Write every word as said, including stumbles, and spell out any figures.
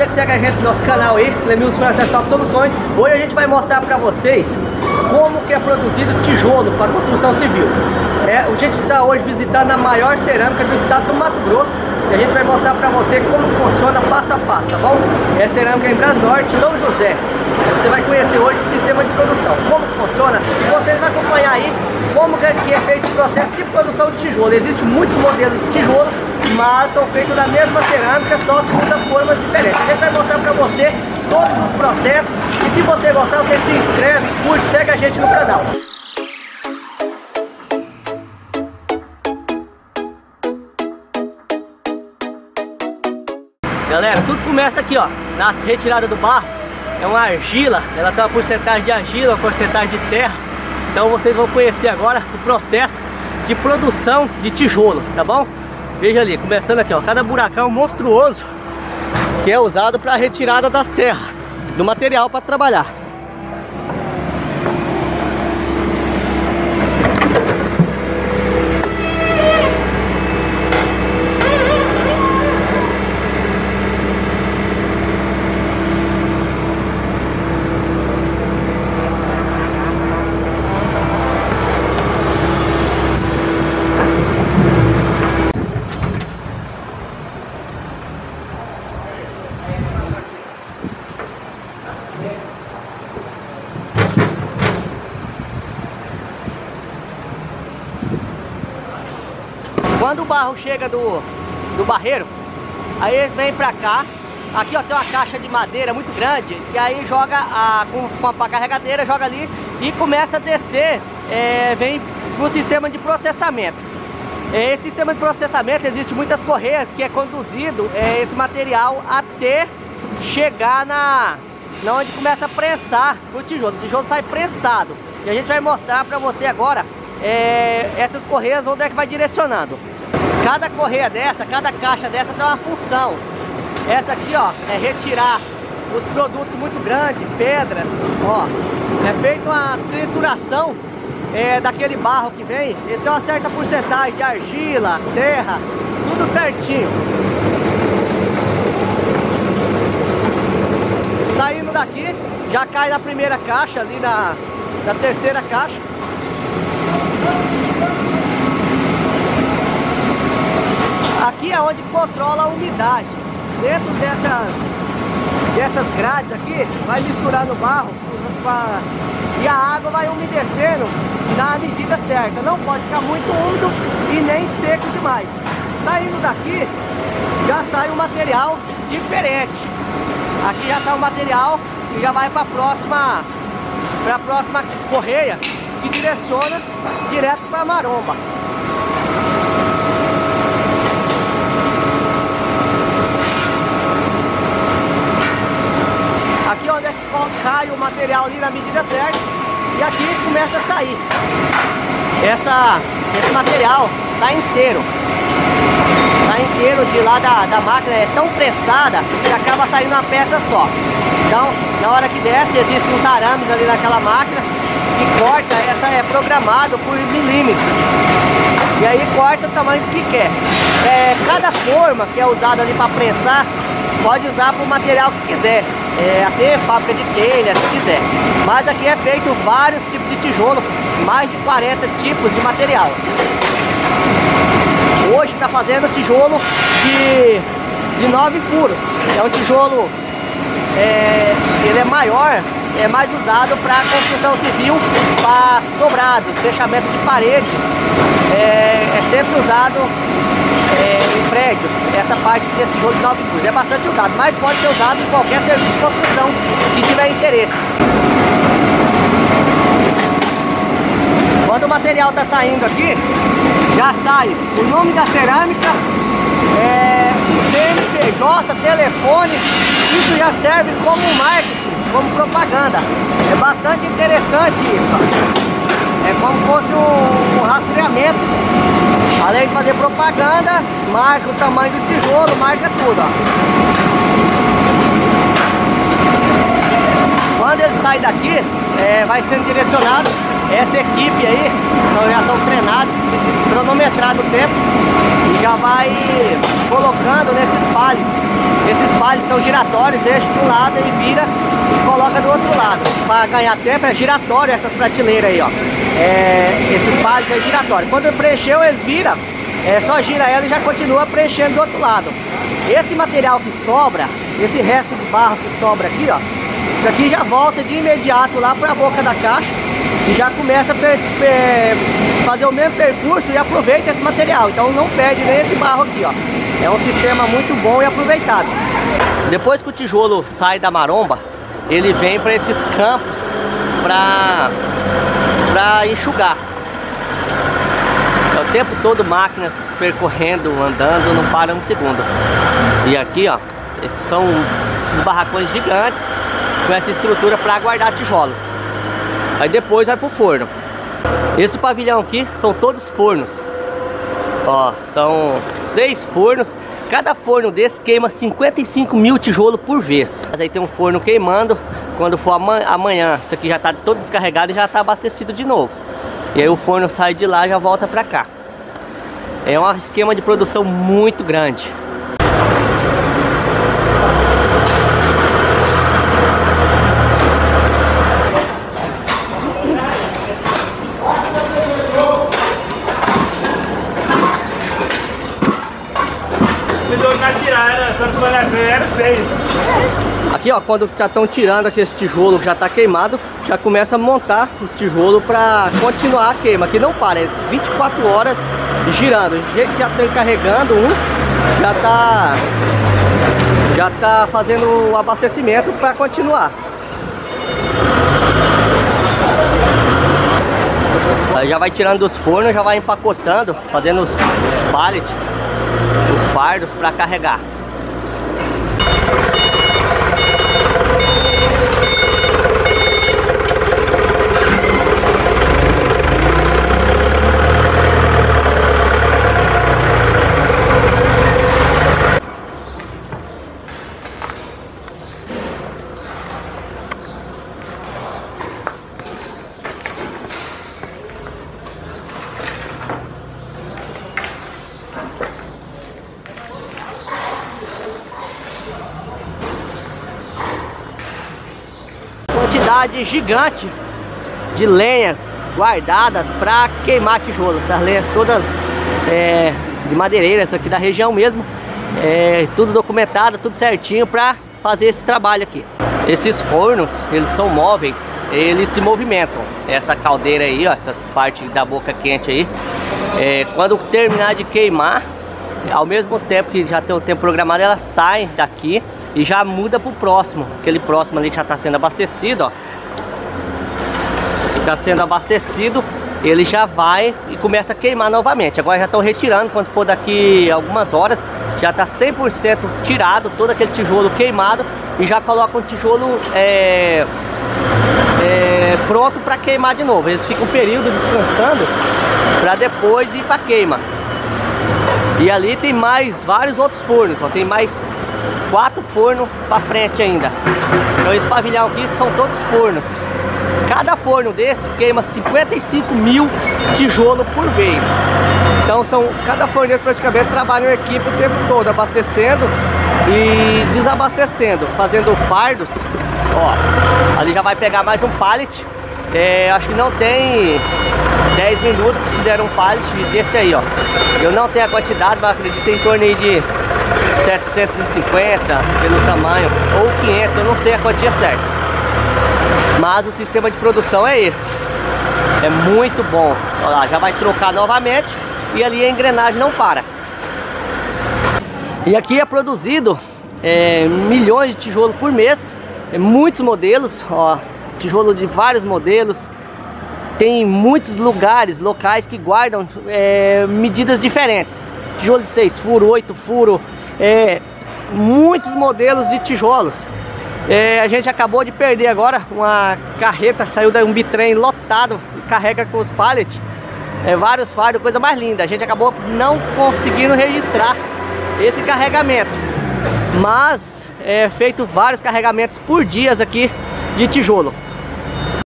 você que segue a gente no nosso canal aí, Clemilson Frances Top Soluções. Hoje a gente vai mostrar para vocês como que é produzido tijolo para construção civil. É, a gente está hoje visitando a maior cerâmica do estado do Mato Grosso e a gente vai mostrar para você como funciona passo a passo, tá bom? É cerâmica em Brasnorte, São José. Você vai conhecer hoje o sistema de produção, como que funciona, e vocês vão acompanhar aí como que é feito o processo de produção de tijolo. Existem muitos modelos de tijolo, mas são feitos da mesma cerâmica, só que usam formas diferentes. A gente vai mostrar para você todos os processos e se você gostar, você se inscreve, curte, segue a gente no canal. Galera, tudo começa aqui, ó, na retirada do barro. É uma argila, ela tem uma porcentagem de argila, uma porcentagem de terra. Então vocês vão conhecer agora o processo de produção de tijolo, tá bom? Veja ali, começando aqui, ó, cada buracão monstruoso que é usado para a retirada das terras, do material para trabalhar. Quando o barro chega do, do barreiro, aí ele vem pra cá. Aqui ó, tem uma caixa de madeira muito grande, e aí joga a, com, com a carregadeira, joga ali e começa a descer, é, vem no sistema de processamento. É, esse sistema de processamento, existe muitas correias que é conduzido é, esse material até chegar na, na onde começa a prensar o tijolo. O tijolo sai prensado, e a gente vai mostrar pra você agora é, essas correias onde é que vai direcionando. Cada correia dessa, cada caixa dessa tem uma função. Essa aqui, ó, é retirar os produtos muito grandes, pedras, ó. É feita uma trituração é, daquele barro que vem. Ele tem uma certa porcentagem de argila, terra, tudo certinho. Saindo daqui, já cai na primeira caixa, ali na, na terceira caixa. Aqui é onde controla a umidade. Dentro dessas, dessas grades aqui, vai misturando barro e a água vai umedecendo na medida certa. Não pode ficar muito úmido e nem seco demais. Saindo daqui, já sai um material diferente. Aqui já está o material e já vai para a próxima, para a próxima correia, que direciona direto para a maromba. Aqui onde é que cai o material ali na medida certa, e aqui começa a sair. Essa, esse material sai inteiro. Sai inteiro de lá da, da máquina, é tão pressada que acaba saindo uma peça só. Então, na hora que desce, existem uns arames ali naquela máquina que corta, essa é programado por milímetros. E aí corta o tamanho que quer. É, cada forma que é usada ali para prensar, pode usar para o material que quiser. É, até fábrica de telha, se quiser. Mas aqui é feito vários tipos de tijolo, mais de quarenta tipos de material. Hoje está fazendo tijolo de, de nove furos. É um tijolo, é, ele é maior, é mais usado para construção civil, para sobrados, fechamento de paredes. É, é sempre usado É, em prédios, essa parte desse tijolo de nove furos é bastante usado, mas pode ser usado em qualquer serviço de construção que tiver interesse. Quando o material está saindo aqui, já sai o nome da cerâmica, é, o C N P J, telefone. Isso já serve como marketing, como propaganda. É bastante interessante isso. É como se fosse um, um rastreamento. Além de fazer propaganda, marca o tamanho do tijolo, marca tudo, ó. Quando ele sai daqui, é, vai sendo direcionado. Essa equipe aí, então já são treinados, cronometrado o tempo. e já vai colocando nesses pallets. Esses pallets são giratórios, deixa de um lado e vira e coloca do outro lado. Para ganhar tempo é giratório essas prateleiras aí, ó. É, esses pallets é giratório. Quando preencheu, eles viram, é, só gira ela e já continua preenchendo do outro lado. Esse material que sobra, esse resto de barro que sobra aqui, ó, isso aqui já volta de imediato lá para a boca da caixa e já começa a fazer o mesmo percurso e aproveita esse material. Então não perde nem esse barro aqui, ó. É um sistema muito bom e aproveitado. Depois que o tijolo sai da maromba, ele vem para esses campos para para enxugar. É o tempo todo máquinas percorrendo, andando, não para um segundo. E aqui, ó, são esses barracões gigantes com essa estrutura para guardar tijolos. Aí depois vai pro forno. Esse pavilhão aqui são todos fornos. Ó, são seis fornos. Cada forno desse queima cinquenta e cinco mil tijolos por vez. Mas aí tem um forno queimando. Quando for amanhã, isso aqui já tá todo descarregado e já tá abastecido de novo. E aí o forno sai de lá e já volta pra cá. É um esquema de produção muito grande. Aqui, ó, quando já estão tirando aqui esse tijolo que já está queimado, já começa a montar os tijolos para continuar a queima. Aqui não para, é vinte e quatro horas girando. O jeito que já estão carregando um, já está já tá fazendo o abastecimento para continuar. Aí já vai tirando dos fornos, já vai empacotando, fazendo os pallets, os fardos para carregar. Quantidade gigante de lenhas guardadas para queimar tijolo. Essas lenhas todas é, de madeireira, isso aqui da região mesmo, é, tudo documentado, tudo certinho para fazer esse trabalho aqui. Esses fornos, eles são móveis, eles se movimentam. Essa caldeira aí, ó, essas partes da boca quente aí, é, quando terminar de queimar, ao mesmo tempo que já tem o tempo programado, ela sai daqui e já muda pro próximo. Aquele próximo ali que já está sendo abastecido, ó, está sendo abastecido, ele já vai e começa a queimar novamente. Agora já estão retirando, quando for daqui algumas horas, já está cem por cento tirado todo aquele tijolo queimado e já coloca um tijolo é, é, pronto para queimar de novo. Eles ficam um período descansando para depois ir para queima. E ali tem mais vários outros fornos, ó, tem mais quatro fornos para frente ainda. Então esse pavilhão aqui são todos fornos. Cada forno desse queima cinquenta e cinco mil tijolos por vez. Então são, cada forno desse praticamente trabalha em equipe o tempo todo, abastecendo e desabastecendo, fazendo fardos. Ó, ali já vai pegar mais um pallet. É, acho que não tem dez minutos que fizeram um pallet desse aí, ó. Eu não tenho a quantidade, mas acredito em torno aí de setecentos e cinquenta pelo tamanho, ou quinhentos, eu não sei a quantia certa. Mas o sistema de produção é esse. É muito bom. Olha lá, já vai trocar novamente e ali a engrenagem não para. E aqui é produzido é, milhões de tijolos por mês. É, muitos modelos, ó, tijolo de vários modelos. Tem muitos lugares, locais que guardam é, medidas diferentes. Tijolo de seis furos, oito furos, é, muitos modelos de tijolos. É, a gente acabou de perder agora uma carreta, saiu de um bitrem lotado, carrega com os pallets, é, vários fardos, coisa mais linda. A gente acabou não conseguindo registrar esse carregamento, mas é feito vários carregamentos por dias aqui de tijolo.